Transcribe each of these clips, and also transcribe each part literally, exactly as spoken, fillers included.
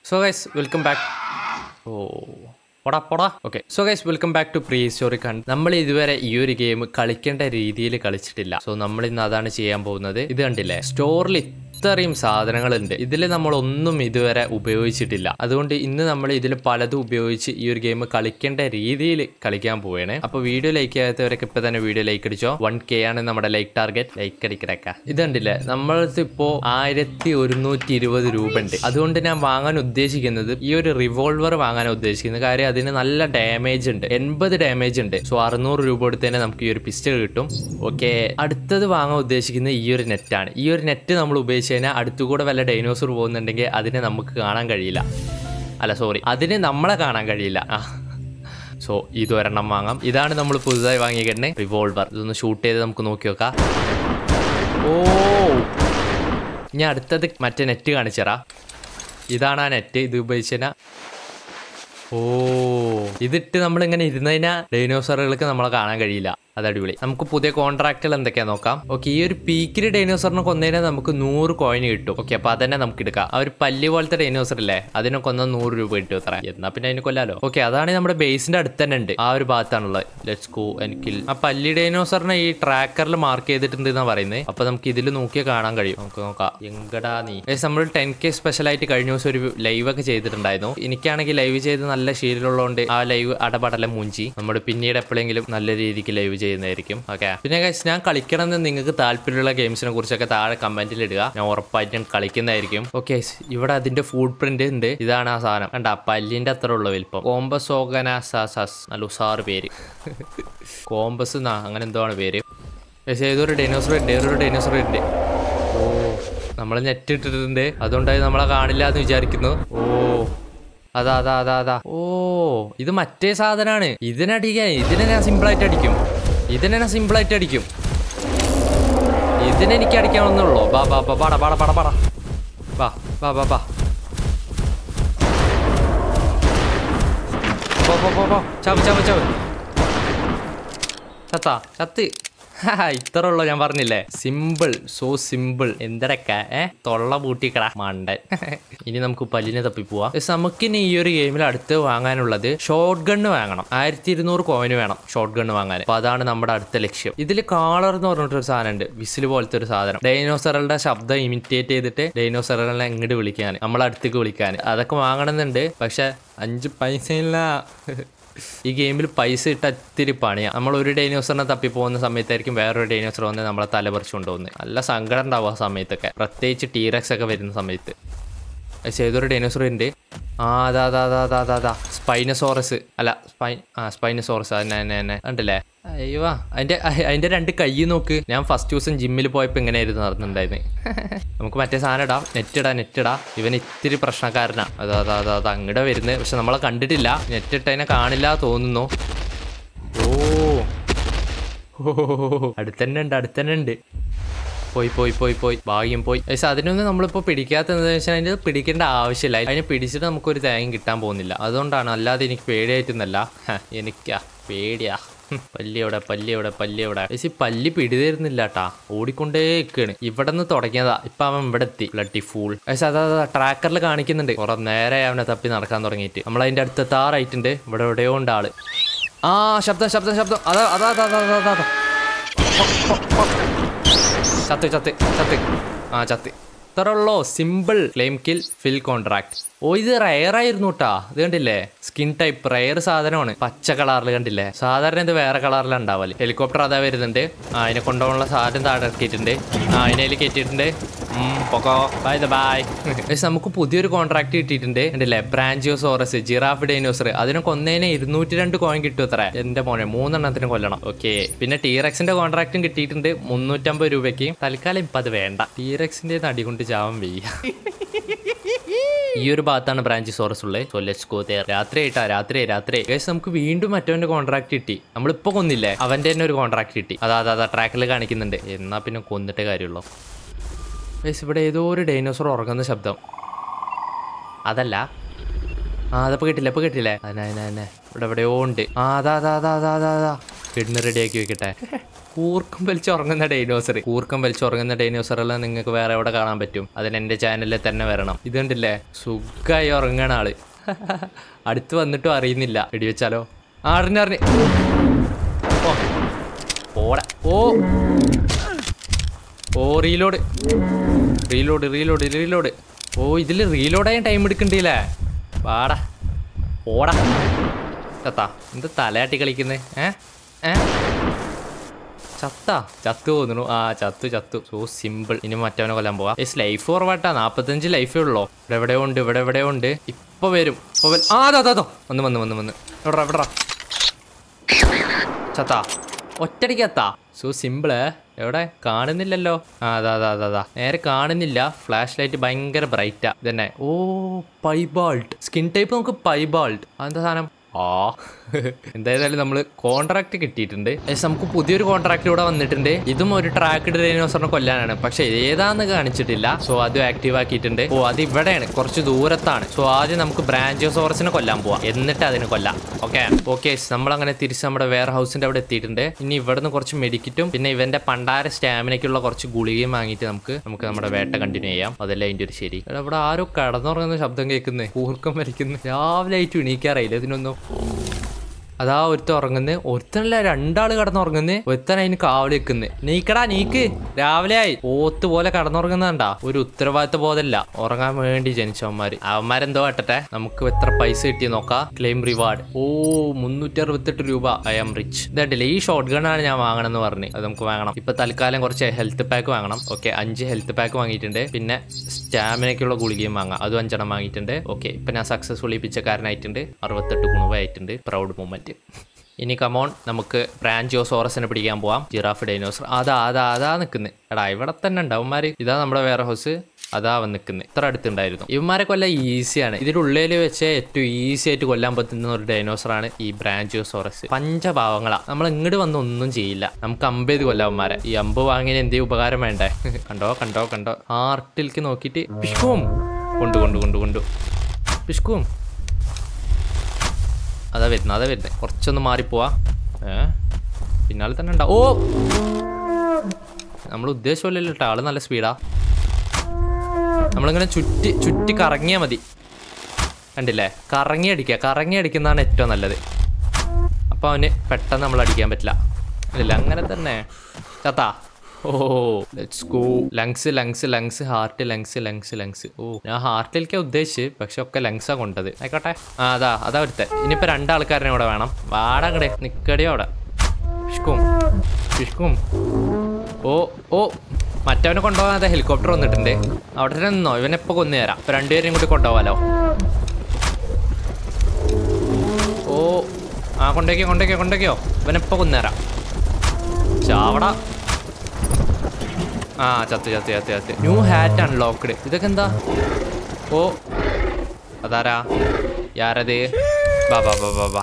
So guys, welcome back. Oh, poda poda. Okay. So guys, welcome back to Prehistoric Hunt. നമ്മൾ ഇതുവരെ ഈ ഒരു game കളിക്കേണ്ട രീതിയിൽ കളിച്ചിട്ടില്ല. So നമ്മൾ ഇന്ന് അതാണ് ചെയ്യാൻ പോകുന്നത്. ഇത് കണ്ടില്ലേ, സ്റ്റോറിൽ ഇത്രയും സാധനങ്ങളുണ്ട്. ഇതിൽ നമ്മൾ ഒന്നും ഇതുവരെ ഉപയോഗിച്ചിട്ടില്ല. അതുകൊണ്ട് ഇന്ന് നമ്മൾ ഇതിൽ പലതും ഉപയോഗിച്ച് ഈ ഒരു ഗെയിം കളിക്കേണ്ട രീതിയിൽ കളിക്കാൻ പോവുകയാണ്. അപ്പോൾ വീഡിയോ ലൈക്ക് ചെയ്യാത്തവരൊക്കെ ഇപ്പൊ തന്നെ വീഡിയോ ലൈക്ക് അടിച്ചോ. വൺ കെ ആണ് നമ്മുടെ ലൈക്ക് ടാർഗറ്റ്. ലൈക്ക് അടിക്കടക്ക. ഇത് കണ്ടില്ലേ, നമ്മളത് ഇപ്പോ ആയിരത്തി ഒരുന്നൂറ്റി ഇരുപത് രൂപ ഉണ്ട്. അതുകൊണ്ട് ഞാൻ വാങ്ങാൻ ഉദ്ദേശിക്കുന്നത് ഈ ഒരു റിവോൾവർ വാങ്ങാൻ ഉദ്ദേശിക്കുന്നത്. കാര്യം അതിന് നല്ല ഡാമേജ് ഉണ്ട്, എൺപത് ഡാമേജ് ഉണ്ട്. സോ അറുന്നൂറ് രൂപ കൊടുത്ത് തന്നെ നമുക്ക് ഈ ഒരു പിസ്റ്റൾ കിട്ടും. ഓക്കെ, അടുത്തത് വാങ്ങാൻ ഉദ്ദേശിക്കുന്നത് ഈ ഒരു നെറ്റാണ്. ഈ ഒരു നെറ്റ് നമ്മൾ ഉപയോഗിച്ച് കഴിഞ്ഞാൽ അടുത്തുകൂടെ വല്ല ഡൈനോസർ പോകുന്നുണ്ടെങ്കിൽ അതിനെ നമുക്ക് കാണാൻ കഴിയില്ല. അല്ല സോറി, അതിനെ നമ്മളെ കാണാൻ കഴിയില്ല. ആ സോ ഇത് ഒരെണ്ണം വാങ്ങാം. ഇതാണ് നമ്മൾ പുതുതായി വാങ്ങിയ റിവോൾവർ. ഇതൊന്ന് ഷൂട്ട് ചെയ്ത് നമുക്ക് നോക്കി നോക്കാം. ഓ, ഇനി അടുത്തത് മറ്റേ നെറ്റ് കാണിച്ചറാ. ഇതാണ് ആ നെറ്റ്. ഇത് ഉപയോഗിച്ച് കഴിഞ്ഞാൽ ഓ, ഇതിട്ട് നമ്മളിങ്ങനെ ഇരുന്ന് കഴിഞ്ഞാൽ ഡൈനോസറുകൾക്ക് നമ്മളെ കാണാൻ കഴിയില്ല. അത് അടിപൊളി. നമുക്ക് പുതിയ കോൺട്രാക്റ്റുകൾ എന്തൊക്കെയാ നോക്കാം. ഓക്കെ, ഈ ഒരു പീക്കിൽ ഡൈനോസറിനെ കൊന്നതിനെ നമുക്ക് നൂറ് കോയിൻ കിട്ടും. ഓക്കെ, അപ്പൊ അതന്നെ നമുക്ക് എടുക്കാം. ആ ഒരു പല്ലി പോലത്തെ ഡൈനോസർ ഇല്ലേ, അതിനെ കൊന്ന നൂറ് രൂപ കിട്ടും അത്ര. എന്നാ പിന്നെ അതിന് കൊല്ലാലോ. ഓക്കെ, അതാണ് നമ്മുടെ ബേസിന്റെ അടുത്ത് തന്നെ ഉണ്ട്. ആ ഒരു ഭാഗത്താണുള്ളത്. Let's go and kill. ആ പല്ലി ഡൈനോസറിനെ ഈ ട്രാക്കറിൽ മാർക്ക് ചെയ്തിട്ടുണ്ട് എന്നാ പറയുന്നത്. അപ്പൊ നമുക്ക് ഇതിൽ നോക്കിയാൽ കാണാൻ കഴിയും. നമുക്ക് നോക്കാം. എങ്കടാ നീ. നമ്മൾ ടെൻ കെ സ്പെഷ്യൽ ആയിട്ട് കഴിഞ്ഞ ദിവസം ഒരു ലൈവ് ഒക്കെ ചെയ്തിട്ടുണ്ടായിരുന്നു. എനിക്കാണെങ്കിൽ ലൈവ് ചെയ്ത് നല്ല ശീലമുള്ളതുകൊണ്ട് ആ ലൈവ് അടപടലം മൂഞ്ചി. നമ്മൾ പിന്നീട് എപ്പോഴെങ്കിലും നല്ല രീതിക്ക് ലൈവ് ചെയ്യുന്നതായിരിക്കും. ഓക്കെ, പിന്നെ ഗൈസ്, ഞാൻ കളിക്കണമെന്ന് നിങ്ങൾക്ക് താല്പര്യമുള്ള ഗെയിംസിനെ കുറിച്ചൊക്കെ താഴെ കമന്റിൽ ഇടുക. ഞാൻ ഉറപ്പായിട്ടും കളിക്കുന്നതായിരിക്കും. ഓക്കെ, ഇവിടെ അതിന്റെ ഫുഡ് പ്രിന്റ് ഉണ്ട്. ഇതാണ് ആ സാധനം. കണ്ട, പല്ലിന്റെ അത്ര ഉള്ള വലിപ്പം. കോംബസോഗനാസാസസ്, നല്ല ഉസാറ് പേര്. കോംബസ് എന്നാ അങ്ങനെ എന്തോ ആണ് പേര്. പക്ഷേ ഏതൊരു ഡൈനോസർ ഉണ്ട്, ഏതൊരു ഡൈനോസർ ഉണ്ട്. ഓ, നമ്മൾ നെറ്റ് ഇട്ടിട്ടുണ്ട്, അതുകൊണ്ടായി നമ്മളെ കാണില്ല എന്ന് വിചാരിക്കുന്നു. ഓ, അതാ അതാ അതാ അതാ ഓ, ഇത് മറ്റേ സാധനമാണ്. ഇതിനടിക്കാൻ ഇതിനെ ഞാൻ സിമ്പിളായിട്ട് അടിക്കും. ഇതിനെ ഞാൻ സിമ്പിളായിട്ട് അടിക്കും. ഇതിനെ എനിക്ക് അടിക്കാവുന്നുള്ളൂ. ബാ ബാ ബാ പാടാ പാടാ പാടാ പാടാ ബാ ബാ ബാ ബാ ചാവ് ചാവ് ചാവ് ചത്താ ചത്ത്. ഇത്ര ഉള്ളോ, ഞാൻ പറഞ്ഞില്ലേ, സിമ്പിൾ. So simple. എന്തരക്ക ഏ തൊള്ള പൂട്ടിക്കട മണ്ടൻ. ഇനി നമുക്ക് പല്ലിനെ തപ്പി പോവാം. നമുക്കിനി ഈ ഒരു ഗെയിമിൽ അടുത്ത് വാങ്ങാനുള്ളത് ഷോട്ട് ഗണ്ണ് വാങ്ങണം. ആയിരത്തി ഇരുന്നൂറ് കോയിന് വേണം ഷോട്ട് ഗണ്ണ് വാങ്ങാൻ. അപ്പൊ അതാണ് നമ്മുടെ അടുത്ത ലക്ഷ്യം. ഇതിൽ കാളർ എന്ന് പറഞ്ഞിട്ടൊരു സാധനം ഉണ്ട്, വിസിൽ പോലത്തെ ഒരു സാധനം. ഡൈനോസറുകളുടെ ശബ്ദം ഇമിറ്റേറ്റ് ചെയ്തിട്ട് ഡൈനോസറുകളെ ഇങ്ങോട്ട് വിളിക്കാൻ, നമ്മളെ അടുത്തേക്ക് വിളിക്കാൻ. അതൊക്കെ വാങ്ങണമെന്നുണ്ട്, പക്ഷെ അഞ്ച് പൈസ ഇല്ല. ഈ ഗെയിമിൽ പൈസ ഇട്ട ഒത്തിരി പണിയാണ്. നമ്മൾ ഒരു ഡൈനോസറിനെ തപ്പി പോകുന്ന സമയത്തായിരിക്കും വേറൊരു ഡൈനോസർ വന്ന് നമ്മളെ തല പറിച്ചു കൊണ്ടുപോകുന്നത്. നല്ല സങ്കടം ഉണ്ടാവും ആ സമയത്തൊക്കെ, പ്രത്യേകിച്ച് ടീറക്സ് ഒക്കെ വരുന്ന സമയത്ത്. പക്ഷേ ഏതൊരു ഡൈനോസർ ഉണ്ട്. ആ അതാ അതാ അതാ അതാ അതാ അതാ സ്പൈനസോറസ് അല്ല സ്പൈ ആ സ്പൈനസോറസ് തന്നെ തന്നെ തന്നെ ഉണ്ടല്ലേ. അയ്യോ, അതിന്റെ അതിന്റെ രണ്ട് കൈ നോക്ക്. ഞാൻ ഫസ്റ്റ് ദിവസം ജിമ്മിൽ പോയപ്പോൾ ഇങ്ങനെയായിരുന്നു നടന്നിട്ടുണ്ടായിരുന്നു. നമുക്ക് മറ്റേ സാധനം ഇടാം. നെറ്റിടാ നെറ്റിടാ. ഇവൻ ഇത്തിരി പ്രശ്നക്കാരനാ. അതാ അതാ അതാ അത് അങ്ങടെ വരുന്നത്. പക്ഷെ നമ്മളെ കണ്ടിട്ടില്ല. നെറ്റിട്ടതിനെ കാണില്ല തോന്നുന്നു. ഓ ഓ, അടുത്തന്നെ ഉണ്ട് അടുത്തന്നെ ഉണ്ട്. പോയി പോയി പോയി പോയി ഭാഗ്യം പോയി. പക്ഷെ അതിനൊന്നും നമ്മളിപ്പോൾ പിടിക്കാത്തതെന്ന് വെച്ചാൽ അതിന് പിടിക്കേണ്ട ആവശ്യമില്ല. അതിനെ പിടിച്ചിട്ട് നമുക്കൊരു തേങ്ങ കിട്ടാൻ പോകുന്നില്ല. അതുകൊണ്ടാണ്, അല്ലാതെ എനിക്ക് പേടിയായിട്ടൊന്നല്ല. എനിക്കാ പേടിയാ. പല്ലിയോടെ പല്ലിയോടെ പല്ലിയോടെ. പക്ഷെ പല്ലി പിടിതരുന്നില്ല കേട്ടാ, ഓടിക്കൊണ്ടേ നിൽക്കുകയാണ്. ഇവിടെ നിന്ന് തുടങ്ങിയതാ, ഇപ്പൊ അവൻ ഇവിടെ എത്തി. Bloody fool. പക്ഷെ അതാ ട്രാക്കറിൽ കാണിക്കുന്നുണ്ട് കുറെ നേരെ അവനെ തപ്പി നടക്കാൻ തുടങ്ങിയിട്ട്. നമ്മൾ അതിന്റെ അടുത്തെത്താറായിട്ടുണ്ട്. ഇവിടെ എവിടെയോ ഉണ്ട് ആള്. ആ ശബ്ദം ശബ്ദം ശബ്ദം. അതാ അതാ അതാ അതാ അതാ അതാ ചത്ത് ചത്ത് ചത്ത് ആ ചത്ത്. ഇത്ര ഉള്ളോ, simple. Claim kill fill contract. ഓ, ഇത് റയർ ആയിരുന്നു കേട്ടാ. ഇത് കണ്ടില്ലേ, സ്കിൻ ടൈപ്പ് റയർ സാധനമാണ്. പച്ച കളറിൽ കണ്ടില്ലേ. സാധാരണ ഇത് വേറെ കളറിലാണ് ഉണ്ടാവല്. ഹെലികോപ്റ്റർ അതാ വരുന്നുണ്ട്. ആ, അതിനെ കൊണ്ടുപോകാനുള്ള സാധനം താഴെ ഇറക്കിയിട്ടുണ്ട്. ആ, അതിനതിൽ കയറ്റിയിട്ടുണ്ട്. By the by. നമുക്ക് പുതിയൊരു കോൺട്രാക്ട് കിട്ടിയിട്ടുണ്ട്. കണ്ടില്ലേ, ബ്രാഞ്ചിയോസോറസ്, ജിറാഫ് ഡൈനോസർ. അതിനെ കൊന്നതിന് ഇരുന്നൂറ്റി രണ്ട് കോയിൻ കിട്ടും അത്ര. എന്റെ മോനെ, മൂന്നെണ്ണത്തിന് കൊല്ലണം. ഓക്കെ, പിന്നെ ടീറക്സിന്റെ കോൺട്രാക്റ്റും കിട്ടിയിട്ടുണ്ട് മുന്നൂറ്റമ്പത് രൂപയ്ക്ക്. തൽക്കാലം ഇപ്പൊ അത് വേണ്ട. ടീറക്സിന്റെ നടി കൊണ്ട് ചാവാൻ വയ്യ. ഈ ഒരു ഭാഗത്താണ് ബ്രാഞ്ചിയോസോറസ് ഉള്ളത്. So let's go there. രാത്രി ആയിട്ടാ, രാത്രി രാത്രി. ഗൈസ്, നമുക്ക് വീണ്ടും മറ്റവന്റെ കോൺട്രാക്ട് കിട്ടി. നമ്മളിപ്പോ കൊന്നില്ലേ, അവന്റെ തന്നെ ഒരു കോൺട്രാക്ട് കിട്ടി. അതാ അതാ അതാ ട്രാക്കിൽ കാണിക്കുന്നുണ്ട്. എന്നാ പിന്നെ കൊന്നിട്ടേ കാര്യമുള്ളൂ. ഗൈസ്, ഇവിടെ ഏതോ ഒരു ഡൈനോസർ ഉറങ്ങുന്ന ശബ്ദം. അതല്ല, ആ അതപ്പോ കിട്ടില്ല, ഇപ്പൊ കിട്ടില്ലേ. അതിനെ അതിനെ തന്നെ ഇവിടെ എവിടെയോ ഉണ്ട്. ആ അതാ അതാ അതാ അതാ അതാ അതാ കിഡ്നി റെഡി ആക്കി വെക്കട്ടെ. കൂർക്കം വലിച്ചുറങ്ങുന്ന ഡൈനോസർ. കൂർക്കം വലിച്ചുറങ്ങുന്ന ഡൈനോസറെല്ലാം നിങ്ങൾക്ക് വേറെ എവിടെ കാണാൻ പറ്റും? അതിന് എൻ്റെ ചാനലിൽ തന്നെ വരണം. ഇതുണ്ടല്ലേ സുഖമായി ഉറങ്ങണ ആള്. അടുത്ത് വന്നിട്ടും അറിയുന്നില്ല. വെടിവെച്ചാലോ? അറിഞ്ഞറിഞ്ഞ് ഓ ഓടാ. ഓ ഓ റീലോഡ് റീലോഡ് റീലോഡ് റീലോഡ്. ഓ ഇതിൽ റീലോഡായ ടൈം എടുക്കണ്ടില്ലേ? വാടാ ഓടാ. ചത്താ എന്ത് തലയാട്ടി കളിക്കുന്നേ? ഏ ഏ ചത്താ? ചത്തു തോന്നുന്നു. ആ ചത്തു ചത്തു. So simple. ഇനി മറ്റവനെ കൊല്ലാൻ പോവാ. എസ് ലൈഫ് കുറവാട്ടാ. നാപ്പത്തഞ്ച് ലൈഫേ ഉള്ളോ. ഇവിടെ എവിടെയോ ഉണ്ട്, ഇവിടെ എവിടെയോ ഉണ്ട്. ഇപ്പൊ വരും. ആ അതോ അതോ വന്ന് വന്ന് വന്ന് വന്ന് എവിടാ എവിടാ? ചത്താ ഒറ്റടിക്കത്താ. So simple. എവിടെ കാണുന്നില്ലല്ലോ. ആ അതാ അതാ അതാ അതാ നേരെ കാണുന്നില്ല. ഫ്ലാഷ് ലൈറ്റ് ഭയങ്കര ബ്രൈറ്റാ. ഇതന്നെ. ഓ പൈബാൾട്ട് സ്കിൻ ടൈപ്പ്. നമുക്ക് പൈബാൾട്ട് അതെന്താ സാധനം? ആ എന്തായാലും നമ്മള് കോൺട്രാക്ട് കിട്ടിയിട്ടുണ്ട്. നമുക്ക് പുതിയൊരു കോൺട്രാക്ട് ഇവിടെ വന്നിട്ടുണ്ട്. ഇതും ഒരു ട്രാക്ക്ഡ് ഡൈനോസറിനെ കൊല്ലാനാണ്. പക്ഷെ ഏതാന്ന് കാണിച്ചിട്ടില്ല. സോ അതും ആക്റ്റീവ് ആക്കിയിട്ടുണ്ട്. ഓ അത് ഇവിടെയാണ്, കുറച്ച് ദൂരത്താണ്. സോ ആദ്യം നമുക്ക് ബ്രാഞ്ചോസോറസിനെ കൊല്ലാൻ പോവാം, എന്നിട്ട് അതിന് കൊല്ലാം. ഓക്കെ ഓക്കെ നമ്മളങ്ങനെ തിരിച്ച് നമ്മുടെ വെയർ ഹൗസിന്റെ അവിടെ എത്തിയിട്ടുണ്ട്. ഇനി ഇവിടുന്ന് കുറച്ച് മെഡിക്കിറ്റും പിന്നെ ഇവന്റെ പണ്ടാര സ്റ്റാമിനയ്ക്കുള്ള കുറച്ച് ഗുളികയും വാങ്ങിയിട്ട് നമുക്ക് നമുക്ക് നമ്മുടെ വേട്ട കണ്ടിന്യൂ ചെയ്യാം. അതല്ല അതിന്റെ ഒരു ശരി. ഇവിടെ ആരോ കടന്നുറങ്ങുന്ന ശബ്ദം കേൾക്കുന്നത്, കൂർക്കം വരയ്ക്കുന്നു. രാവിലെ ആയിട്ട് എണീക്കാറായില്ല ഇതിനൊന്നും. അതാ ഒരുത്തൻ ഉറങ്ങുന്നത്. ഒരുത്തനല്ല രണ്ടാള് കടന്നുറങ്ങുന്നത്. ഒരുത്തൻ അതിന് കാവല് വെക്കുന്നത്. നീക്കടാ നീക്ക്, രാവിലെ ആയി. പോത്ത് പോലെ കടന്നുറങ്ങുന്നതാണ്ടാ. ഒരു ഉത്തരവാദിത്ത ബോധമല്ല, ഉറങ്ങാൻ വേണ്ടി ജനിച്ചവന്മാര്. അവന്മാരെന്തോ ആട്ടെ. നമുക്ക് എത്ര പൈസ കിട്ടി നോക്കാം. Claim reward. ഓ മുന്നൂറ്റി അറുപത്തെട്ട് രൂപ. I am rich. ഇതല്ലേ ഈ ഷോട്ട് ഗണ്ണാണ് ഞാൻ വാങ്ങണമെന്ന് പറഞ്ഞ്. അത് നമുക്ക് വാങ്ങണം. ഇപ്പൊ തൽക്കാലം കുറച്ച് ഹെൽത്ത് പാക്ക് വാങ്ങണം. ഓക്കെ അഞ്ച് ഹെൽത്ത് പാക്ക് വാങ്ങിയിട്ടുണ്ട്. പിന്നെ സ്റ്റാമിനയ്ക്കുള്ള ഗുളികയും വാങ്ങാം. അതും അഞ്ചെണ്ണം വാങ്ങിയിട്ടുണ്ട്. ഓക്കെ ഇപ്പൊ ഞാൻ സക്സസ്ഫുള്ളി പിച്ചക്കാരനായിട്ടുണ്ട്. അറുപത്തെട്ട് ഗുണവായിട്ടുണ്ട്. Proud moment. ഇനി കമോൺ നമുക്ക് ബ്രാഞ്ചോസോറസിനെ പിടിക്കാൻ പോവാം. ജിറാഫ് ഡൈനോസർ അതാ അതാ അതാ നിൽക്കുന്നത്. എടാ ഇവിടെ തന്നെ ഉണ്ടാവുമാര്. ഇതാ നമ്മുടെ വെയർ ഹൗസ്. അതാ വന്ന് നിൽക്കുന്നത്. ഇത്ര അടുത്തുണ്ടായിരുന്നു. ഇവന്മാരെ കൊല്ലാൻ ഈസിയാണ്. ഇതിന്റെ ഉള്ളിൽ വെച്ച് ഏറ്റവും ഈസി ആയിട്ട് കൊല്ലാൻ പറ്റുന്ന ഒരു ഡൈനോസറാണ് ഈ ബ്രാഞ്ചോസോറസ്. പഞ്ചഭാവങ്ങളാ. നമ്മൾ ഇങ്ങോട്ട് വന്ന് ഒന്നും ചെയ്യില്ല. നമുക്ക് അമ്പ് ചെയ്ത് കൊല്ലാവന്മാരെ. ഈ അമ്പ് വാങ്ങിയ എന്തേ ഉപകാരം വേണ്ടേ? കണ്ടോ കണ്ടോ കണ്ടോ ആർട്ടിലേക്ക് നോക്കിയിട്ട് പിഷ്കും കൊണ്ടു കൊണ്ടു കൊണ്ടു കൊണ്ടു പിഷ്കും. അതാ വരുന്നത് അതാ വരുന്നത്. കുറച്ചൊന്ന് മാറിപ്പോവാ. ഏ പിന്നാലെ തന്നെ ഉണ്ടാവും. ഓ നമ്മൾ ഉദ്ദേശമല്ലല്ലോ കേട്ടോ. ആള് നല്ല സ്പീഡാ. നമ്മളിങ്ങനെ ചുറ്റി ചുറ്റി കറങ്ങിയാൽ മതി. കണ്ടില്ലേ? കറങ്ങി അടിക്കുക. കറങ്ങി അടിക്കുന്നതാണ് ഏറ്റവും നല്ലത്. അപ്പോൾ അവന് പെട്ടെന്ന് നമ്മൾ അടിക്കാൻ പറ്റില്ല. ഇല്ല അങ്ങനെ തന്നെ. ചത്താ. ഓ let's go. Lungs lungs lungs heart lungs lungs lungs. ഓ ഞാൻ ഹാർട്ടിലേക്കാണ് ഉദ്ദേശിച്ച്, പക്ഷെ ഒക്കെ ലങ്സാ കൊണ്ടത്. ആയിക്കോട്ടെ. ആ അതാ അതാ ഒരുത്തെ. ഇനിയിപ്പോൾ രണ്ടാൾക്കാരനെ ഇവിടെ വേണം. വാടങ്ങടെ നിക്കടിയോ അവിടെ. പിഷ്കും പിഷ്കും. ഓ ഓ മറ്റവനെ കൊണ്ടുപോകാൻ അതെ ഹെലികോപ്റ്റർ വന്നിട്ടുണ്ട്. അവിടെ തന്നെ നിന്നോ. ഇവനെപ്പോൾ കൊന്നു തരാം. ഇപ്പം രണ്ടുപേരെയും കൂടി കൊണ്ടുപോകാലോ. ഓ ആ കൊണ്ടേക്കോ കൊണ്ടേക്കോ കൊണ്ടേക്കോ. ഇവനെപ്പോൾ കൊന്നു തരാം. ചാവട. ആ ചത്ത് ചത്ത് ചത്ത് ചത്ത്. New hat unlocked. ഇതൊക്കെ എന്താ? ഓ അതാരാ? യാരത്? ബാ ബാ ബാ ബാ ബാ.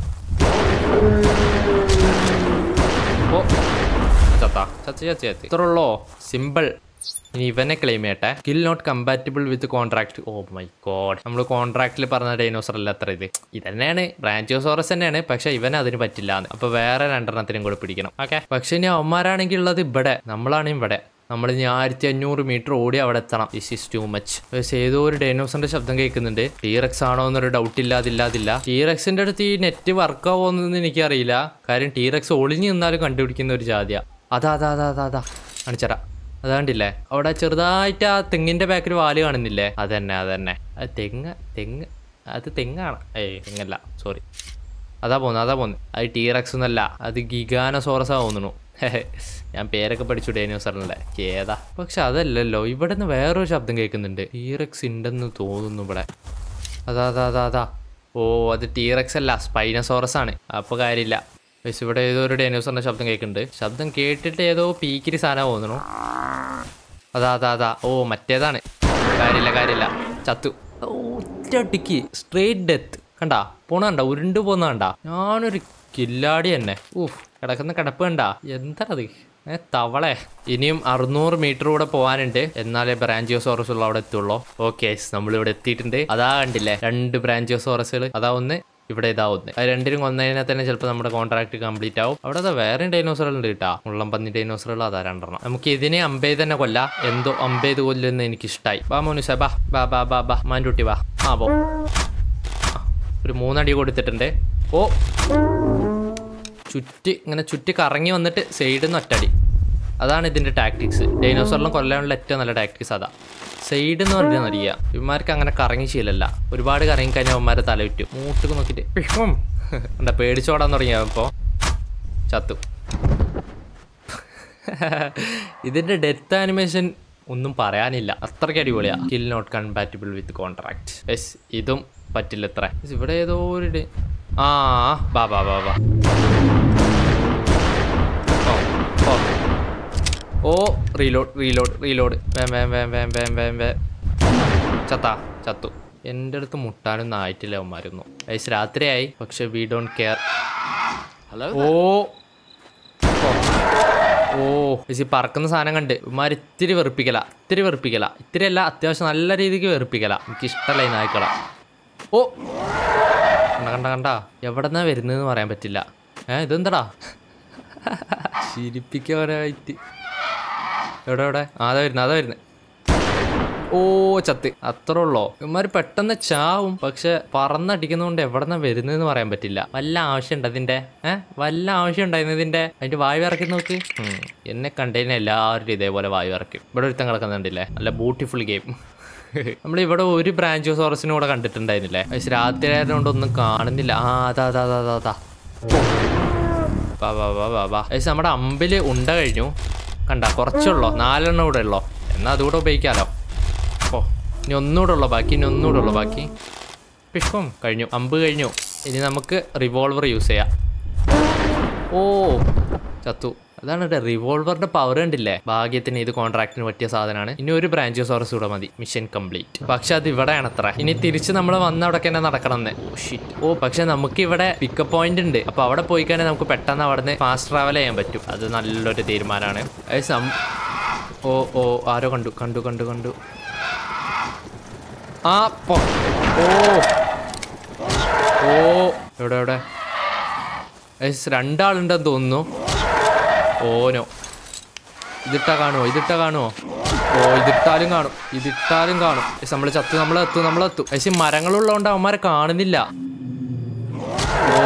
ഓ ചത്താ ചത്ത് ചത്ത് ചത്ത്. ഇത്ര ഉള്ളോ? സിമ്പിൾ. ഇനി ഇവനെ ക്ലെയിം ചെയ്യട്ടെ. Skill not compatible with contract. Oh my god. നമ്മൾ കോൺട്രാക്റ്റിൽ പറഞ്ഞ ഡൈനോസർ അല്ല അത്ര ഇത്. ഇത് തന്നെയാണ് ബ്രാഞ്ചോസോറസ് തന്നെയാണ്. പക്ഷെ ഇവന് അതിന് പറ്റില്ല. അപ്പൊ വേറെ രണ്ടെണ്ണത്തിനും കൂടെ പിടിക്കണം. ഓക്കെ പക്ഷെ ഇനി അവന്മാരാണെങ്കിൽ ഉള്ളത് ഇവിടെ. നമ്മളാണ് ഇവിടെ. നമ്മൾ ഇനി ആയിരത്തി അഞ്ഞൂറ് മീറ്റർ ഓടി അവിടെ എത്തണം. This is too much. പക്ഷേ ഏതോ ഒരു ഡൈനോസറിന്റെ ശബ്ദം കേൾക്കുന്നുണ്ട്. ടീറക്സ് ആണോ എന്നൊരു ഡൗട്ട് ഇല്ലാതില്ലാതില്ല. ടീറക്സിന്റെ അടുത്ത് ഈ നെറ്റ് വർക്ക് ആവുമെന്ന് എനിക്കറിയില്ല. കാര്യം ടീറക്സ് ഒളിഞ്ഞു നിന്നാലും കണ്ടുപിടിക്കുന്ന ഒരു ജാതിയാ. അതാ അതാ അതാ അതാ അതാ കാണിച്ചറ. അതാണ്ടില്ലേ അവിടെ ചെറുതായിട്ട് ആ തെങ്ങിന്റെ ബാക്കിൽ വാല് കാണുന്നില്ലേ? അതന്നെ അതന്നെ. അത് തെങ്ങ് തെങ്ങ് അത് തെങ്ങാണ്. ഏയ് തെങ്ങല്ല, സോറി. അതാ പോന്നു അതാ പോന്നു. അത് ടീറക്സ് ഒന്നല്ല, അത് ഗിഗാനോസോറസാ തോന്നുന്നു. ഞാൻ പേരൊക്കെ പഠിച്ചു ഡൈനോസറിനല്ലേ. ഏതാ? പക്ഷെ അതല്ലല്ലോ. ഇവിടെ നിന്ന് വേറൊരു ശബ്ദം കേൾക്കുന്നുണ്ട്. ടീറക്സ് ഉണ്ടെന്ന് തോന്നുന്നു ഇവിടെ. അതാ അതാ അതാ അതാ. ഓ അത് ടീറക്സ് അല്ല, സ്പൈനസോറസ് ആണ്. അപ്പോൾ കാര്യമില്ല. പക്ഷെ ഇവിടെ ഏതോ ഒരു ഡൈനോസറിന്റെ ശബ്ദം കേൾക്കുന്നുണ്ട്. ശബ്ദം കേട്ടിട്ട് ഏതോ പീക്കിരി സാധനം തോന്നുന്നു. അതാ അതാ അതാ. ഓ മറ്റേതാണ്. കാര്യമില്ല കാര്യമില്ല. ചത്തു. ഒറ്റടിക്ക് സ്ട്രേറ്റ് ഡെത്ത്. കണ്ടാ പോണ കണ്ട ഉരുണ്ട് പോന്ന കണ്ട. ഞാനൊരു കില്ലാടി തന്നെ. ഊഫ് കിടക്കുന്ന കിടപ്പ് കണ്ട. എന്താണത്? ഏ തവളെ. ഇനിയും അറുന്നൂറ് മീറ്റർ കൂടെ പോകാനുണ്ട്. എന്നാലേ ബ്രാഞ്ചിയോസോറസ് ഉള്ള അവിടെ എത്തുള്ളൂ. ഓക്കെ നമ്മളിവിടെ എത്തിയിട്ടുണ്ട്. അതാ കണ്ടില്ലേ രണ്ട് ബ്രാഞ്ചിയോസോറസുകൾ. അതാ ഒന്ന് ഇവിടെ ഇതാവുന്നത്. അത് രണ്ടിനും കൊന്നതിനെ തന്നെ ചിലപ്പോൾ നമ്മുടെ കോൺട്രാക്ട് കംപ്ലീറ്റ് ആവും. അവിടെ അതാ വേറെ ഡൈനോസറുകൾ ഉണ്ട് കേട്ടാ. മുള്ളംപന്നി ഡൈനോസറുകൾ അതാ രണ്ടെണ്ണം. നമുക്ക് ഇതിനെ അമ്പേ തന്നെ കൊല്ല. എന്തോ അമ്പേത് കൊല്ലുന്ന എനിക്ക് ഇഷ്ടമായി. ബാ മോനുസ ബാ ബാ ബാ ബാ ബാ മാൻകുട്ടി ബാ. ആ പോ. ഒരു മൂന്നടി കൊടുത്തിട്ടുണ്ട്. ഓ ചുറ്റി ഇങ്ങനെ ചുറ്റി കറങ്ങി വന്നിട്ട് സൈഡിൽ നിന്ന് ഒറ്റടി. അതാണ് ഇതിൻ്റെ ടാക്ടിക്സ്. ഡൈനോസറിലും കൊല്ലാനുള്ള ഏറ്റവും നല്ല ടാക്ടിക്സ് അതാ. സൈഡ് എന്ന് പറഞ്ഞാൽ അറിയാം. ഇവന്മാർക്ക് അങ്ങനെ കറങ്ങി ശീലമല്ല. ഒരുപാട് കറങ്ങി കഴിഞ്ഞാൽ അവന്മാരെ തല വിറ്റു മൂട്ടൊക്കെ നോക്കിയിട്ട് പിഷ്കം എന്താ പേടിച്ചോടാൻ തുടങ്ങിയപ്പോൾ ചത്തു. ഇതിൻ്റെ ഡെത്ത് ആനിമേഷൻ ഒന്നും പറയാനില്ല, അത്രയ്ക്ക് അടിപൊളിയാ. Kill not compatible with contract. Yes ഇതും പറ്റില്ല ഇത്ര. ഇവിടെ ഏതോ ഒരു ആ ബാ ബാ ബാ ബാ ഓ റീലോഡ് റീലോഡ് റീലോഡ് വേം വേം വേം വേം വേം വേം വേ ചത്താ ചത്തു. എൻ്റെ അടുത്ത് മുട്ടാനൊന്നും ആയിട്ടില്ല അവന്മാരൊന്നും. ഐസ് രാത്രിയായി, പക്ഷെ വി ഡോണ്ട് കെയർ. ഓ ഓ ഐസ് പറക്കുന്ന സാധനം കണ്ട് ഇവന്മാർ ഇത്തിരി വെറുപ്പിക്കല ഇത്തിരി വെറുപ്പിക്കല ഇത്തിരി അല്ല അത്യാവശ്യം നല്ല രീതിക്ക് വെറുപ്പിക്കല. എനിക്ക് ഇഷ്ടമല്ല ഈ നായ്ക്കള. ഓ കണ്ട കണ്ട കണ്ട എവിടെന്നാ വരുന്നതെന്ന് പറയാൻ പറ്റില്ല. ഏ ഇതെന്താടാ ചിരിപ്പിക്കാനായിട്ട്. എവിടെ എവിടെ അതാ വരുന്നത് അതാ വരുന്നത്. ഓ ചത്ത്. അത്രേ ഉള്ളോ. ഇവന്മാർ പെട്ടെന്ന് ചാവും, പക്ഷെ പറന്നടിക്കുന്നതുകൊണ്ട് എവിടെന്നാ വരുന്നതെന്ന് പറയാൻ പറ്റില്ല. വല്ല ആവശ്യമുണ്ട് അതിൻ്റെ ഏഹ് വല്ല ആവശ്യം ഉണ്ടായിരുന്നു ഇതിൻ്റെ. അതിൻ്റെ വായു ഇറക്കി നോക്ക്. എന്നെ കണ്ടതിന് എല്ലാവരും ഇതേപോലെ വായു ഇറക്കും. ഇവിടെ ഒരുത്തം കിടക്കുന്നുണ്ടല്ലേ, നല്ല ബ്യൂട്ടിഫുൾ ഗെയിം. നമ്മളിവിടെ ഒരു ബ്രാഞ്ചോസോറസിനും കൂടെ കണ്ടിട്ടുണ്ടായിരുന്നില്ലേ, പക്ഷെ രാത്രി ആയതുകൊണ്ടൊന്നും കാണുന്നില്ല. ആ അതാ അതാ അതാ അതാ വാ വാ വാ വാ വാ. പക്ഷെ നമ്മുടെ അമ്പിൽ ഉണ്ട കഴിഞ്ഞു കണ്ട. കുറച്ചുള്ളോ, നാലെണ്ണം കൂടെ ഉള്ളോ. എന്നാൽ അതുകൂടെ ഉപയോഗിക്കാമല്ലോ. ഓ ഇനി ഒന്നുകൂടെ ഉള്ളോ ബാക്കി, ഇനി ഒന്നുകൂടെ ഉള്ളോ ബാക്കി. പിഷ്പം കഴിഞ്ഞു, അമ്പ് കഴിഞ്ഞു. ഇനി നമുക്ക് റിവോൾവർ യൂസ് ചെയ്യാം. ഓ ചത്തു. അതാണ് ഇവിടെ റിവോൾവറിന്റെ പവർ കണ്ടില്ലേ. ഭാഗ്യത്തിന് ഇത് കോൺട്രാക്ടിന് പറ്റിയ സാധനമാണ്. ഇനി ഒരു ബ്രാഞ്ചോസോറസ് കൂടെ മതി, മിഷൻ കംപ്ലീറ്റ്. പക്ഷെ അത് ഇവിടെയാണ് അത്ര. ഇനി തിരിച്ച് നമ്മൾ വന്ന അവിടെ തന്നെ നടക്കണം എന്ന്. ഓ പക്ഷെ നമുക്ക് ഇവിടെ പിക്കപ്പ് പോയിന്റ് ഉണ്ട്. അപ്പൊ അവിടെ പോയി കഴിഞ്ഞാൽ നമുക്ക് പെട്ടെന്ന് അവിടെ നിന്ന് ഫാസ്റ്റ് ട്രാവൽ ചെയ്യാൻ പറ്റും. അത് നല്ലൊരു തീരുമാനമാണ്. ഓ ഓ ആരോ കണ്ടു കണ്ടു കണ്ടു കണ്ടു ആ പോ. ഓ ഓ എവിടെ എവിടെ രണ്ടാളുണ്ടെന്ന് തോന്നുന്നു. ഓനോ ഇതിട്ടാ കാണുമോ ഇതിട്ടാ കാണുമോ ഓ ഇതിട്ടാലും കാണും ഇതിട്ടാലും കാണും. നമ്മൾ ചത്തു നമ്മളെത്തു നമ്മളെത്തു. പക്ഷെ മരങ്ങളുള്ളതുകൊണ്ട് അവന്മാരെ കാണുന്നില്ല. ഓ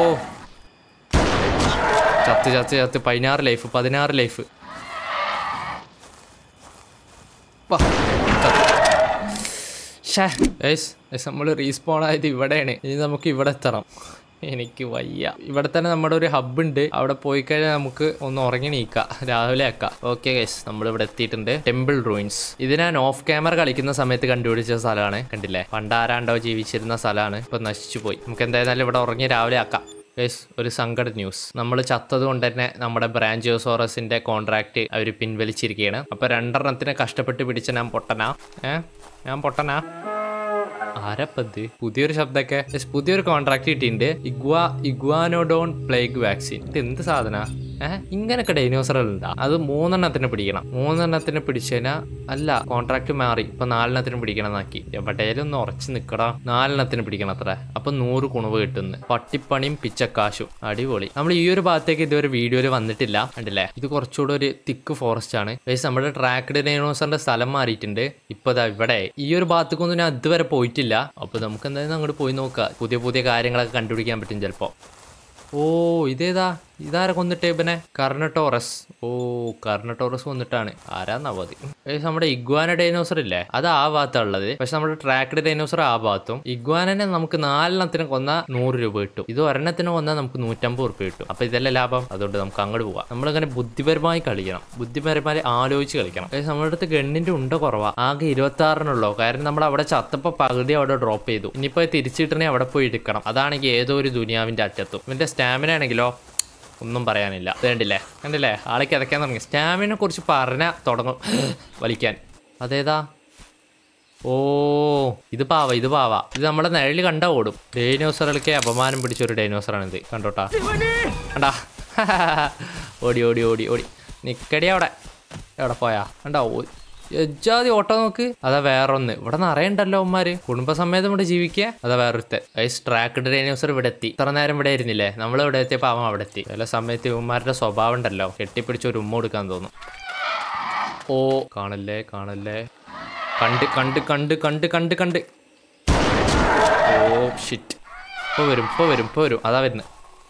ചത്ത് ചത്ത് ചത്ത് പതിനാറ് ലൈഫ് പതിനാറ് ലൈഫ്. നമ്മൾ റീസ്പോൺ ആയത് ഇവിടെയാണ്. ഇനി നമുക്ക് ഇവിടെ എത്തണം. എനിക്ക് വയ്യ. ഇവിടെ തന്നെ നമ്മുടെ ഒരു ഹബ്ബ് ഉണ്ട്. അവിടെ പോയി കഴിഞ്ഞാൽ നമുക്ക് ഒന്ന് ഉറങ്ങി നീക്കാം, രാവിലെ ആക്കാം. ഓക്കെ ഗൈസ് നമ്മളിവിടെ എത്തിയിട്ടുണ്ട്. Temple ruins. ഇത് ഞാൻ ഓഫ് ക്യാമറ കളിക്കുന്ന സമയത്ത് കണ്ടുപിടിച്ച സ്ഥലമാണ്. കണ്ടില്ലേ, പണ്ടാരാണ്ടോ ജീവിച്ചിരുന്ന സ്ഥലമാണ്. ഇപ്പൊ നശിച്ചു പോയി. നമുക്ക് എന്തായാലും ഇവിടെ ഉറങ്ങി രാവിലെ ആക്കാം. ഗൈസ് ഒരു സങ്കട ന്യൂസ്. നമ്മൾ ചത്തത് കൊണ്ട് തന്നെ നമ്മുടെ ബ്രാഞ്ചോസോറസിന്റെ കോൺട്രാക്ട് അവർ പിൻവലിച്ചിരിക്കുകയാണ്. അപ്പൊ രണ്ടെണ്ണത്തിനെ കഷ്ടപ്പെട്ട് പിടിച്ച ഞാൻ പൊട്ടനാ. ഏഹ് ഞാൻ പൊട്ടനാ. ആരപ്പത് പുതിയൊരു ശബ്ദമൊക്കെ. പുതിയൊരു കോൺട്രാക്ട് കിട്ടിയിട്ടുണ്ട്. ഇഗ്വാ ഇഗ്വാനോഡോൺ പ്ലേഗ് വാക്സിൻ. ഇത് എന്ത് സാധന? ഏഹ് ഇങ്ങനൊക്കെ ഡൈനോസറുകൾ ഉണ്ടാ. അത് മൂന്നെണ്ണത്തിന് പിടിക്കണം. മൂന്നെണ്ണത്തിന് പിടിച്ചതിനാ അല്ല കോൺട്രാക്ട് മാറി. ഇപ്പൊ നാലെണ്ണത്തിന് പിടിക്കണം എന്നാക്കി. എവിടെയും ഒന്ന് ഉറച്ചു നിക്കടാ. നാലെണ്ണത്തിന് പിടിക്കണം അത്ര. അപ്പൊ നൂറ് കുണവ് കിട്ടുന്നു. പട്ടിപ്പണിയും പിച്ചക്കാശും. അടിപൊളി. നമ്മൾ ഈ ഒരു ഭാഗത്തേക്ക് ഇതുവരെ വീഡിയോയിൽ വന്നിട്ടില്ല കണ്ടില്ലേ. ഇത് കുറച്ചുകൂടെ ഒരു തിക്ക് ഫോറസ്റ്റ് ആണ്. പക്ഷേ നമ്മുടെ ട്രാക്ഡ് ഡൈനോസറിന്റെ സ്ഥലം മാറിയിട്ടുണ്ട്. ഇപ്പൊ ദാ ഇവിടെ ഈ ഒരു ഭാഗത്തേക്കൊന്നും ഞാൻ ഇതുവരെ പോയിട്ടില്ല. അപ്പൊ നമുക്ക് എന്തായാലും അങ്ങോട്ട് പോയി നോക്കാം. പുതിയ പുതിയ കാര്യങ്ങളൊക്കെ കണ്ടുപിടിക്കാൻ പറ്റും ചിലപ്പോ. ഓ ഇതേതാ ഇതാരെ കൊന്നിട്ടേ ഇവനെ? കർണട്ടോറസ്. ഓ കർണട്ടോറസ് കൊന്നിട്ടാണ്. ആരാന്നാവോ അത്? നമ്മുടെ ഇഗ്വാന ഡൈനോസർ ഇല്ലേ, അത് ആ ഭാഗത്താണ് ഉള്ളത്. പക്ഷെ നമ്മുടെ ട്രാക്ഡ് ഡൈനോസർ ആ ഭാഗത്തും. ഇഗ്വാനെ നമുക്ക് നാലെണ്ണത്തിന് കൊന്ന നൂറ് രൂപ കിട്ടും. ഇത് ഒരെണ്ണത്തിന് കൊന്നാൽ നമുക്ക് നൂറ്റമ്പത് റുപ്യ കിട്ടും. അപ്പൊ ഇതല്ലേ ലാഭം. അതുകൊണ്ട് നമുക്ക് അങ്ങോട്ട് പോവാം. നമ്മളിങ്ങനെ ബുദ്ധിപരമായി കളിക്കണം, ബുദ്ധിപരമായി ആലോചിച്ച് കളിക്കണം. പക്ഷെ നമ്മുടെ അടുത്ത് ഗണ്ണിന്റെ ഉണ്ട കുറവാ. ആകെ ഇരുപത്തി ആറിനുള്ളൂ. കാരണം നമ്മൾ അവിടെ ചത്തപ്പോ പകുതി അവിടെ ഡ്രോപ്പ് ചെയ്തു. ഇനിയിപ്പോ തിരിച്ചിട്ടണേ അവിടെ പോയി എടുക്കണം. അതാണെങ്കിൽ ഏതോ ഒരു ദുനിയാവിന്റെ അറ്റത്തും. ഇവന്റെ സ്റ്റാമിന ആണെങ്കിലോ ഒന്നും പറയാനില്ല. വേണ്ടില്ലേ കണ്ടില്ലേ ആളെ കിതയ്ക്കാൻ തുടങ്ങി. സ്റ്റാമിനെ കുറിച്ച് പറഞ്ഞാൽ തുടങ്ങും വലിക്കാൻ. അതേതാ? ഓ ഇത് പാവ ഇത് പാവ ഇത് നമ്മുടെ നിഴല് കണ്ടാ ഓടും. ഡൈനോസറുകൾക്ക് അപമാനം പിടിച്ച ഒരു ഡൈനോസറാണ് ഇത്. കണ്ടോട്ടാ കണ്ടാ ഓടി ഓടി ഓടി ഓടി നിക്കടി അവിടെ. എവിടെ പോയാ കണ്ടാ എജാതി ഓട്ടോ നോക്ക്. അതാ വേറൊന്ന്. ഇവിടെ നിറയുണ്ടല്ലോ ഉമ്മാര്. കുടുംബസമേതം ഇവിടെ ജീവിക്കുക. അതാ വേറൊരുത്തെ. ട്രാക്ക്ഡ് ഡൈനോസർ ഇവിടെ എത്തി. ഇത്ര നേരം ഇവിടെ ആയിരുന്നില്ലേ? നമ്മൾ ഇവിടെ എത്തിയപ്പോൾ അവൻ അവിടെ എത്തി. ചില സമയത്ത് ഇവന്മാരുടെ സ്വഭാവം ഉണ്ടല്ലോ, കെട്ടിപ്പിടിച്ച് ഒരു ഉമ്മ കൊടുക്കാൻ തോന്നും. ഓ കാണല്ലേ കാണല്ലേ. കണ്ട് കണ്ട് കണ്ട് കണ്ട് കണ്ട് കണ്ട് ഓ ഷിറ്റ്. ഇപ്പോൾ വരും ഇപ്പോൾ വരും ഇപ്പോൾ വരും. അതാ വരുന്നത്.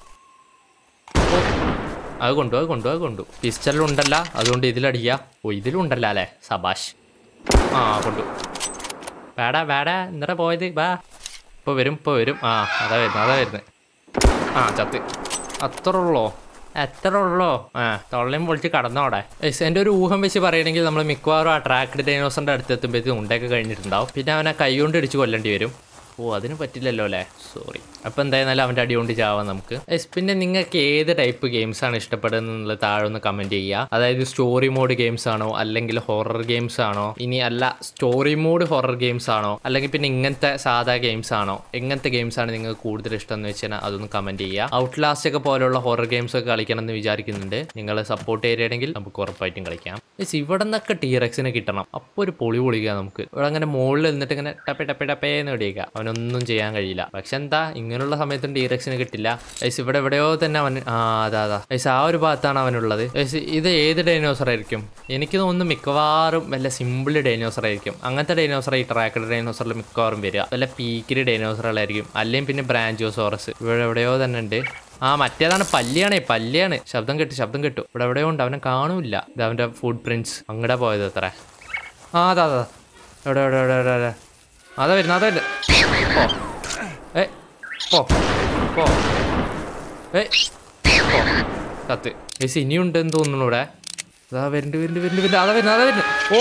അത് കൊണ്ടു അത് കൊണ്ടു അത് കൊണ്ടു. പിസ്റ്റലുണ്ടല്ല, അതുകൊണ്ട് ഇതിലടിക്കുക. ഓ ഇതിലുണ്ടല്ല അല്ലേ? സബാഷ്. ആ കൊണ്ടു. വേടാ വേടാ എന്താ പോയത്? ബാ ഇപ്പോൾ വരും ഇപ്പോൾ വരും. ആ അതാ വരുന്നത് അതാ വരുന്നത്. ആ ചത്ത്. അത്ര ഉള്ളോ? എത്ര ഉള്ളോ? ആ തൊള്ളയും പൊളിച്ച് കടന്നോടെ. എൻ്റെ ഒരു ഊഹം വെച്ച് പറയുകയാണെങ്കിൽ നമ്മൾ മിക്കവാറും ആ ട്രാക്ക്ഡ് ഡൈനോസറിൻ്റെ അടുത്ത് എത്തുമ്പോഴത്തേക്കും ഉണ്ടൊക്കെ കഴിഞ്ഞിട്ടുണ്ടാവും. പിന്നെ അവനെ കൈ കൊണ്ട് ഇടിച്ച് കൊല്ലേണ്ടി വരും. ഓ അതിന് പറ്റില്ലല്ലോ അല്ലേ? സോറി. അപ്പോൾ എന്തായാലും അവൻ്റെ അടി കൊണ്ട് ചാവാം നമുക്ക്. പിന്നെ നിങ്ങൾക്ക് ഏത് ടൈപ്പ് ഗെയിംസ് ആണ് ഇഷ്ടപ്പെടുന്നത് എന്നുള്ളത് താഴെ ഒന്ന് കമൻറ്റ് ചെയ്യുക. അതായത് സ്റ്റോറി മോഡ് ഗെയിംസ് ആണോ, അല്ലെങ്കിൽ ഹൊറർ ഗെയിംസ് ആണോ, ഇനി അല്ല സ്റ്റോറി മോഡ് ഹൊറർ ഗെയിംസ് ആണോ, അല്ലെങ്കിൽ പിന്നെ ഇങ്ങനത്തെ സാധാ ഗെയിംസ് ആണോ, എങ്ങനത്തെ ഗെയിംസ് ആണ് നിങ്ങൾക്ക് കൂടുതൽ ഇഷ്ടം എന്ന് വെച്ചാൽ അതൊന്ന് കമൻറ്റ് ചെയ്യുക. ഔട്ട്ലാസ്റ്റ് ഒക്കെ പോലുള്ള ഹൊറർ ഗെയിംസ് ഒക്കെ കളിക്കണം എന്ന് വിചാരിക്കുന്നുണ്ട്. നിങ്ങൾ സപ്പോർട്ട് ചെയ്യുകയാണെങ്കിൽ നമുക്ക് ഉറപ്പായിട്ടും കളിക്കാം. ഇവിടെ നിന്നൊക്കെ ടീറക്സിനെ കിട്ടണം. അപ്പോൾ ഒരു പൊളി പൊളിക്കുക നമുക്ക്. ഇവിടെ അങ്ങനെ മുകളിൽ നിന്നിട്ട് ഇങ്ങനെ ടപ്പേ ടപ്പേ ടപ്പേന്ന് ഇടിക്കുക. അവനൊന്നും ചെയ്യാൻ കഴിയില്ല. പക്ഷെ എന്താ ഇങ്ങനെയുള്ള സമയത്തും ടീറക്സിന് കിട്ടില്ല. ഐസ് ഇവിടെ എവിടെയോ തന്നെ അവൻ. ആ അതാ അതാ ഐസ് ആ ഒരു ഭാഗത്താണ് അവനുള്ളത്. ഐസ് ഇത് ഏത് ഡൈനോസർ ആയിരിക്കും? എനിക്ക് തോന്നുന്നു മിക്കവാറും വല്ല സിമ്പിൾ ഡൈനോസർ ആയിരിക്കും. അങ്ങനത്തെ ഡൈനോസർ ഈ ട്രാക്ക്ഡ് ഡൈനോസറിൽ മിക്കവാറും വരിക. വല്ല പീക്കിരി ഡൈനോസറുകളായിരിക്കും. അല്ലെങ്കിൽ പിന്നെ ബ്രാഞ്ചോസോറസ് ഇവിടെ എവിടെയോ തന്നെ ഉണ്ട്. ആ മറ്റേതാണ് പല്ലിയാണേ പല്ലിയാണ്. ശബ്ദം കേട്ടു ശബ്ദം കേട്ടു. ഇവിടെ എവിടെയോ ഉണ്ട്. അവനെ കാണൂല്ല. ഇത് അവൻ്റെ ഫുഡ് പ്രിന്റ്സ്. അങ്ങടെ പോയത് അത്ര. ആ അതാ അതാ എവിടെ എവിടെ എവിടെ എവിടെ എവിടെ അതാ വരുന്നത് അതാ വരുന്നത്. ഓ ഏ പോ പോ ഏ പോ കത്ത്. ഏസ് ഇനിയുണ്ടെന്ന് തോന്നുന്നു ഇവിടെ. അതാ വരുന്നുണ്ട് വരുന്നുണ്ട് വരുന്നുണ്ട് വരുന്നുണ്ട്. അതാ വരുന്നത് അതാ വരുന്നത്. ഓ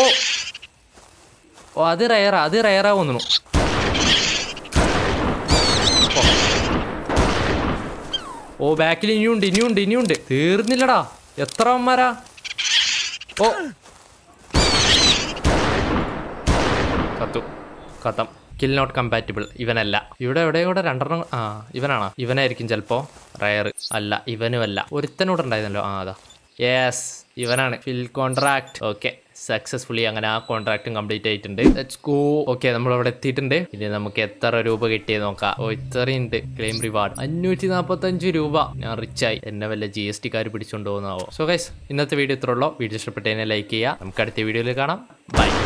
ഓ അത് റയറാ അത് റയറാ തോന്നുന്നു. ഓ ബാക്കിൽ ഇനിയുണ്ട് ഇനിയുണ്ട് ഇനിയുണ്ട്. തീർന്നില്ലടാ. എത്ര അമ്മമാരാ? ഓ കത്തു കത്തം. Kill not compatible. ഇവനല്ല. ഇവിടെ എവിടെയും കൂടെ രണ്ടെണ്ണം. ആ ഇവനാണോ? ഇവനായിരിക്കും ചിലപ്പോ. റയർ അല്ല ഇവനുമല്ല. ഒരുത്തനൂടെ ഉണ്ടായിരുന്നല്ലോ. ആ അതാ യെസ് ഇവനാണ്. ഫിൽ കോൺട്രാക്ട്. ഓക്കെ സക്സസ്ഫുള്ളി അങ്ങനെ ആ കോൺട്രാക്റ്റും കംപ്ലീറ്റ് ആയിട്ടുണ്ട്. Let's go. ഓക്കെ നമ്മൾ അവിടെ എത്തിയിട്ടുണ്ട്. ഇനി നമുക്ക് എത്ര രൂപ കിട്ടിയത് നോക്കാം. ഓ ഇത്രയുണ്ട്. ക്ലെയിം റിവാർഡ് അഞ്ഞൂറ്റി നാൽപ്പത്തി അഞ്ച് രൂപ. ഞാൻ റിച്ചായി. എന്നെ വല്ല ജി എസ് ടിക്കാർ പിടിച്ചോണ്ട് പോകുന്നാവോ. സോ ഗൈസ് ഇന്നത്തെ വീഡിയോ ഇത്ര ഉള്ളൂ. വീഡിയോ ഇഷ്ടപ്പെട്ടതിനെ ലൈക്ക് ചെയ്യുക. നമുക്ക് അടുത്ത വീഡിയോയിൽ കാണാം. ബൈ.